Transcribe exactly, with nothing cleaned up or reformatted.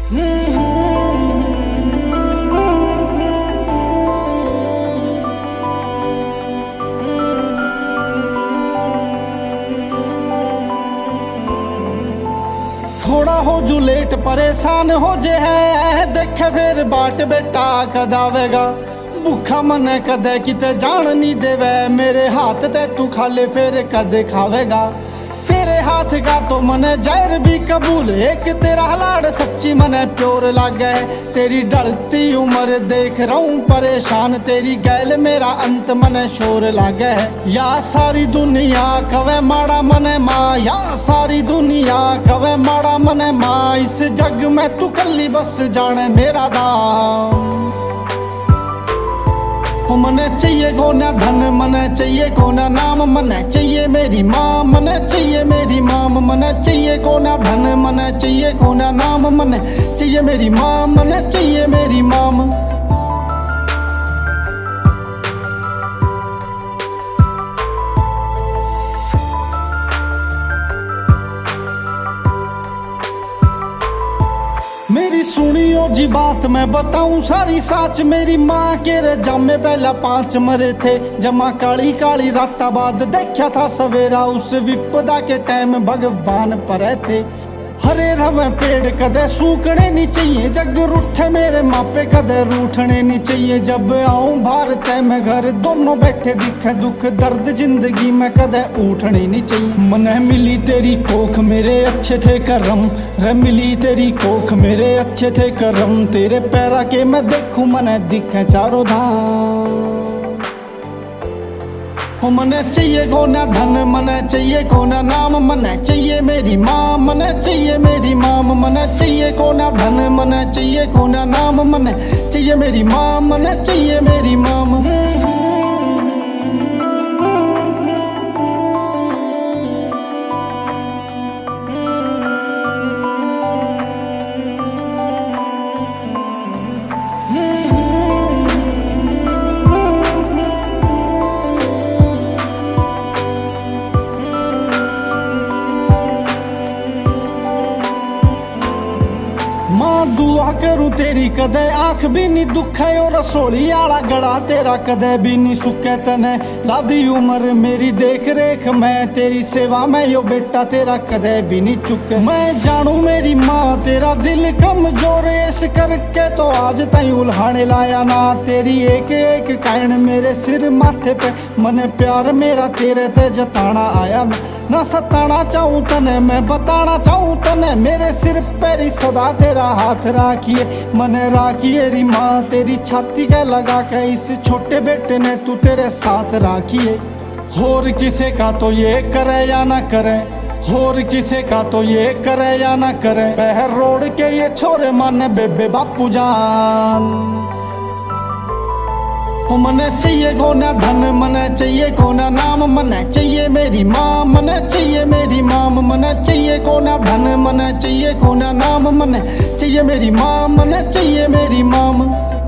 थोड़ा हो जू लेट परेशान हो जे है, देखे फिर बाट बेटा कद आवेगा। भूखा मन कदे किते जान नहीं देवे, मेरे हाथ ते तू खाले फिर कद खावेगा। तेरे हाथ का तो मन जहर भी कबूल, एक तेरा लाड़ सच्ची मन प्योर लागे। तेरी ढलती उम्र देख रहा हूँ परेशान, तेरी गैल मेरा अंत मन शोर लागे। या सारी दुनिया कवे माड़ा मन माँ, या सारी दुनिया कवे माड़ा मन माँ, इस जग में तू कली बस जाने मेरा दाम। मने चाहिए गोना धन, मने चाहिए गोना नाम, मने चाहिए मेरी माँ, मने चाहिए मेरी माम। मने चाहिए गोना धन, मने चाहिए गोना नाम, मने चाहिए मेरी माँ, मने चाहिए मेरी माम। मेरी सुनियो जी बात मैं बताऊं सारी साच, मेरी माँ के रजामे पहला पांच मरे थे। जमा काली काली राता बाद देखा था सवेरा, उस विपदा के टाइम भगवान परे थे। हरे रवे पेड़ कदे सूखने नहीं चाहिए, जग रूठे मेरे मापे कदे रूठने नहीं चाहिए। जब आऊं भारत में घर दोनों बैठे दिखे दुख दर्द जिंदगी में कदे उठने नहीं चाहिए। मने मिली तेरी कोख मेरे अच्छे थे करम, रे मिली तेरी कोख मेरे अच्छे थे करम। तेरे पैरा के मैं देखूं मने दिखे चारों धाम। मने चाहिए गोना धन, मने चाहिए गोना नाम, मने चाहिए मेरी माँ, मने चाहिए मेरी माम। मने चाहिए गोना धन, मने चाहिए गोना नाम, मने चाहिए मेरी माँ, मने चाहिए मेरी माम। मां दुआ करूं तेरी कदे आंख भी नहीं दुखे, और रसोली आला गड़ा तेरा कदे भी नहीं सुखे। तने लादी उम्र मेरी देख रेख मैं, तेरी सेवा में यो बेटा तेरा कदे भी नहीं चुके। मैं जानू मेरी माँ तेरा दिल कमजोर, इस करके तो आज तई उल्हाने लाया ना। तेरी एक एक कायन मेरे सिर माथे पे, मने प्यार मेरा तेरे ते जताना आया ना। ना सताना चाहूं तने मैं बताना चाहूं तने, मेरे सिर पे सदा तेरा हाथ राखिए, मने राखिए री माँ। तेरी छाती के लगा के इस छोटे बेटे ने तू तेरे साथ राखिए। होर किसे का तो ये करे या ना करे, होर किसे का तो ये करे या ना करे। बहर रोड के ये छोरे माने बेबे बापू जान। मने चाहिए गोना धन, मने चाहिए गोना नाम, मने चाहिए मेरी माँ, मने चाहिए मेरी माम। मने चाहिए गोना धन, मने चाहिए गोना नाम, मने चाहिए मेरी माँ, मने चाहिए मेरी माम।